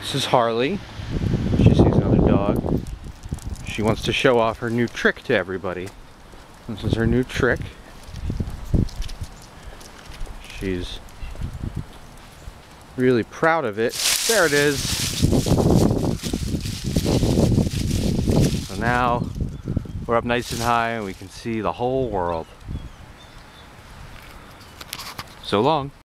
This is Harley. She sees another dog. She wants to show off her new trick to everybody. This is her new trick. She's really proud of it. There it is. So now we're up nice and high and we can see the whole world. So long.